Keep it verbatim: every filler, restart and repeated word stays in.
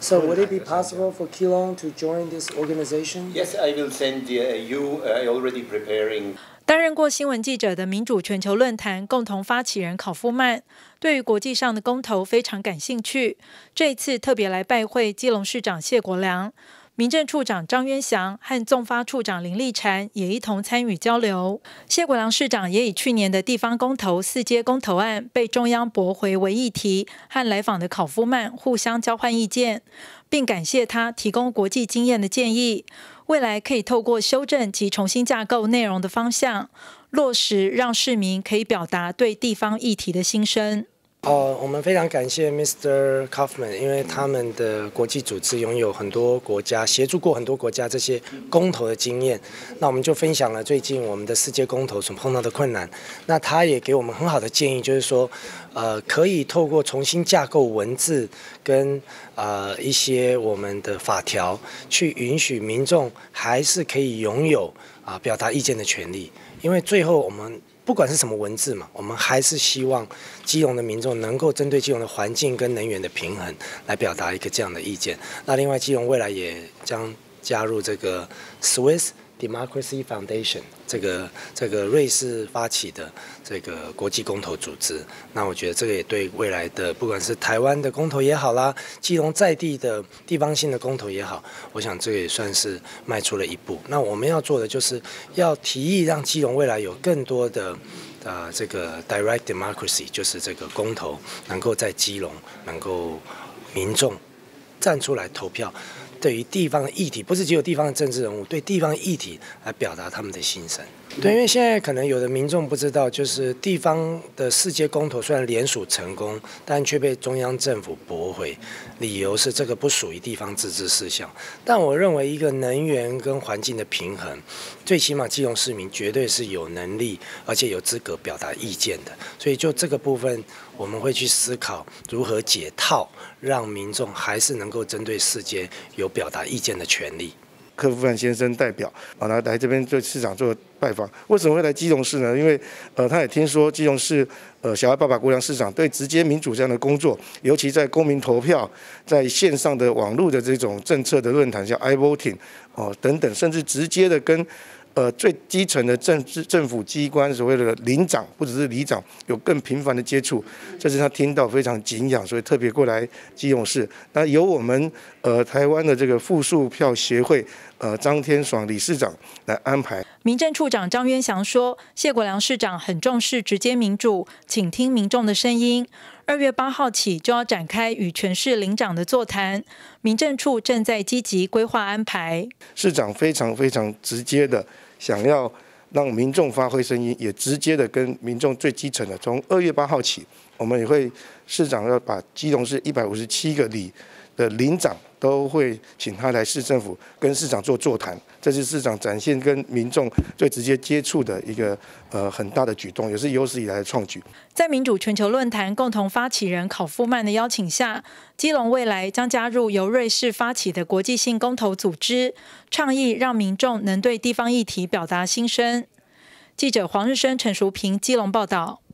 So would it be possible for Keelung to join this organization? Yes, I will send uh, you. Uh, already preparing. 担任过新闻记者的民主全球论坛共同发起人考夫曼，对于国际上的公投非常感兴趣。这一次特别来拜会基隆市长谢国良，民政处长张渊祥和纵发处长林立婵也一同参与交流。谢国良市长也以去年的地方公投四阶公投案被中央驳回为议题，和来访的考夫曼互相交换意见，并感谢他提供国际经验的建议。未来可以透过修正及重新架构内容的方向，落实让市民可以表达对地方议题的心声。 哦，我们非常感谢 Mister Kaufman， 因为他们的国际组织拥有很多国家协助过很多国家这些公投的经验。那我们就分享了最近我们的世界公投所碰到的困难。那他也给我们很好的建议，就是说，呃，可以透过重新架构文字跟呃一些我们的法条，去允许民众还是可以拥有啊、呃、表达意见的权利。因为最后我们不管是什么文字嘛，我们还是希望基隆的民众能够针对基隆的环境跟能源的平衡来表达一个这样的意见。那另外，基隆未来也将加入这个 Swiss Democracy Foundation 这个这个瑞士发起的这个国际公投组织。那我觉得这个也对未来的不管是台湾的公投也好啦，基隆在地的地方性的公投也好，我想这个也算是迈出了一步。那我们要做的就是要提议让基隆未来有更多的呃这个 direct democracy， 就是这个公投能够在基隆能够民众站出来投票。对于地方的议题，不是只有地方的政治人物，对地方的议题来表达他们的心声。对，因为现在可能有的民众不知道，就是地方的世界公投虽然联署成功，但却被中央政府驳回，理由是这个不属于地方自治事项。但我认为一个能源跟环境的平衡，最起码基隆市民绝对是有能力而且有资格表达意见的。所以就这个部分，我们会去思考如何解套，让民众还是能够针对世界有表达意见的权利。 柯夫曼先生代表啊，来来这边对市长做拜访。为什么会来基隆市呢？因为呃，他也听说基隆市呃小爱爸爸国良市长对直接民主这样的工作，尤其在公民投票、在线上的网络的这种政策的论坛，像 iVoting 哦等等，甚至直接的跟呃最基层的政治政府机关所谓的领长，不只是里长，有更频繁的接触，这是他听到非常敬仰，所以特别过来基隆市。那由我们呃台湾的这个复数票协会。呃，张天爽理事长来安排。 民政处长张渊祥说，谢国良市长很重视直接民主，倾听民众的声音。二月八号起就要展开与全市领长的座谈，民政处正在积极规划安排。 市长非常非常直接的想要让民众发挥声音，也直接的跟民众最基层的，从二月八号起，我们也会市长要把基隆市一百五十七个里的领长。都会请他来市政府跟市长做座谈，这是市长展现跟民众最直接接触的一个呃很大的举动，也是有史以来的创举。 在民主全球论坛共同发起人考夫曼的邀请下，基隆未来将加入由瑞士发起的国际性公投组织，倡议让民众能对地方议题表达心声。记者黄日升、陈淑平基隆报道。